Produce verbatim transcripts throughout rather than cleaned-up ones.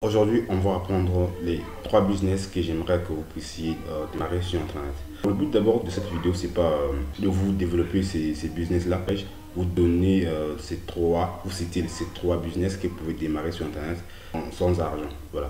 Aujourd'hui, on va apprendre les trois business que j'aimerais que vous puissiez euh, démarrer sur Internet. Le but d'abord de cette vidéo, c'est pas euh, de vous développer ces, ces business-là, vous donner euh, ces trois, vous citer ces trois business que vous pouvez démarrer sur Internet sans argent. Voilà.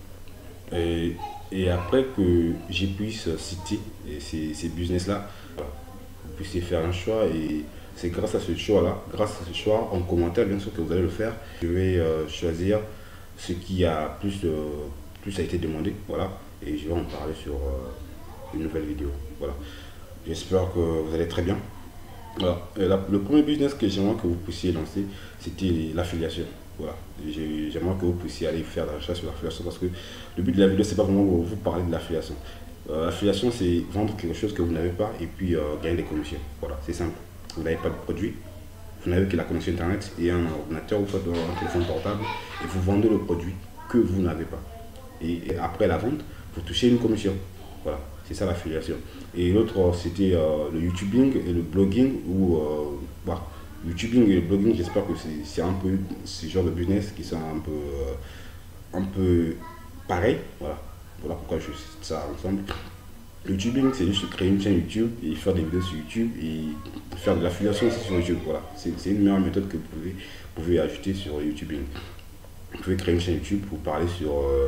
Et, et après que je puisse citer ces, ces business-là, voilà, vous puissiez faire un choix et c'est grâce à ce choix-là, grâce à ce choix, en commentaire bien sûr que vous allez le faire, je vais euh, choisir ce qui a plus, euh, plus a été demandé, voilà, et je vais en parler sur euh, une nouvelle vidéo, voilà. J'espère que vous allez très bien. Voilà. La, le premier business que j'aimerais que vous puissiez lancer, c'était l'affiliation. Voilà. J'aimerais que vous puissiez aller faire la recherche sur l'affiliation parce que le but de la vidéo, c'est pas vraiment vous, vous parler de l'affiliation. Euh, l'affiliation, c'est vendre quelque chose que vous n'avez pas et puis euh, gagner des commissions. Voilà, c'est simple. Vous n'avez pas de produit, vous n'avez que la connexion Internet et un ordinateur ou un téléphone portable et vous vendez le produit que vous n'avez pas. Et, et après la vente, vous touchez une commission. Voilà, c'est ça l'affiliation. Et l'autre, c'était euh, le YouTubing et le blogging. Ou euh, bah, YouTubing et le blogging, j'espère que c'est un peu ce genre de business qui sont un peu, euh, un peu pareil. Voilà, voilà pourquoi je cite ça ensemble. Le YouTubing, c'est juste créer une chaîne YouTube et faire des vidéos sur YouTube et faire de l'affiliation aussi sur YouTube. Voilà, c'est une meilleure méthode que vous pouvez, vous pouvez ajouter sur YouTubing. Vous pouvez créer une chaîne YouTube pour parler sur, euh,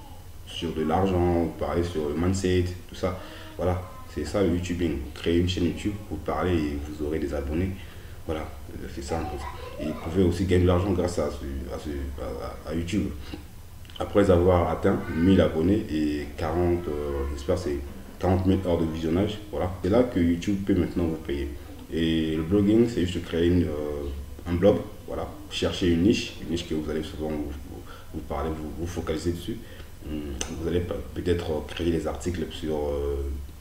sur de l'argent, parler sur le mindset, tout ça. Voilà, c'est ça le YouTubing. Créer une chaîne YouTube pour parler et vous aurez des abonnés. Voilà, c'est ça un peu. Et vous pouvez aussi gagner de l'argent grâce à, ce, à, ce, à, à YouTube. Après avoir atteint mille abonnés et quarante, euh, j'espère c'est quarante mille heures de visionnage, voilà. C'est là que YouTube peut maintenant vous payer. Et le blogging, c'est juste créer une, euh, un blog, voilà. Chercher une niche, une niche que vous allez souvent vous, vous, vous parler, vous, vous focaliser dessus. Vous allez peut-être créer des articles sur euh,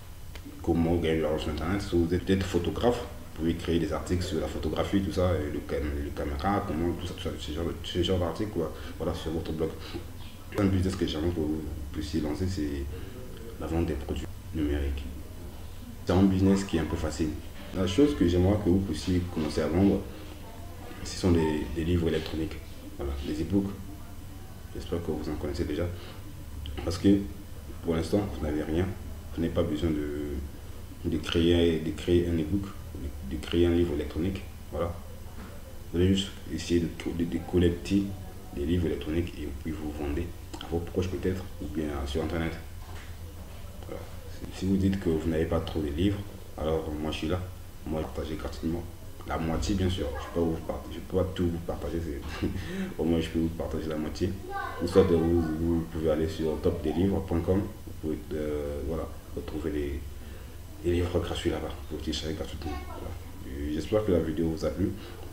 comment gagner de l'argent sur Internet. Si vous êtes peut-être photographe, vous pouvez créer des articles sur la photographie, tout ça, et le, le caméra, comment, tout ça, tout ça, ce genre, ce genre d'articles, voilà, sur votre blog. Un business que j'aimerais que vous puissiez lancer, c'est la vente des produits numériques. C'est un business qui est un peu facile. La chose que j'aimerais que vous puissiez commencer à vendre, ce sont des, des livres électroniques, voilà, des e-books. J'espère que vous en connaissez déjà. Parce que pour l'instant, vous n'avez rien. Vous n'avez pas besoin de, de, créer, de créer un e-book, de, de créer un livre électronique. Voilà. Vous allez juste essayer de, de, de collecter des livres électroniques et puis vous vendez à vos proches peut-être ou bien sur Internet. Voilà. Si vous dites que vous n'avez pas trop de livres, alors moi je suis là. Moi je partage gratuitement. La moitié bien sûr. Je ne peux, peux pas tout vous partager. Au moins je peux vous partager la moitié. Ou soit vous, vous pouvez aller sur top des livres point com. Vous pouvez euh, voilà, retrouver les, les livres gratuits là-bas. Vous pouvez télécharger gratuitement. Voilà. J'espère que la vidéo vous a plu.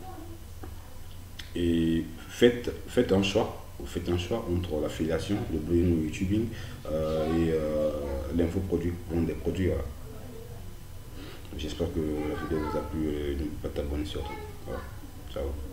Et faites, faites un choix. Vous faites un choix entre l'affiliation, le blogging ou le YouTubing euh, et euh, l'infoproduit, vendre des produits. Voilà. J'espère que la vidéo vous a plu et n'oubliez pas de t'abonner surtout. Voilà. Ciao.